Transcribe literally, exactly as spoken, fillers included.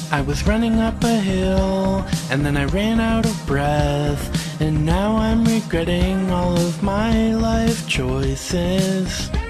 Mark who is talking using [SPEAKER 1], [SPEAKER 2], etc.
[SPEAKER 1] I was running up a hill, and then I ran out of breath, and now I'm regretting all of my life choices.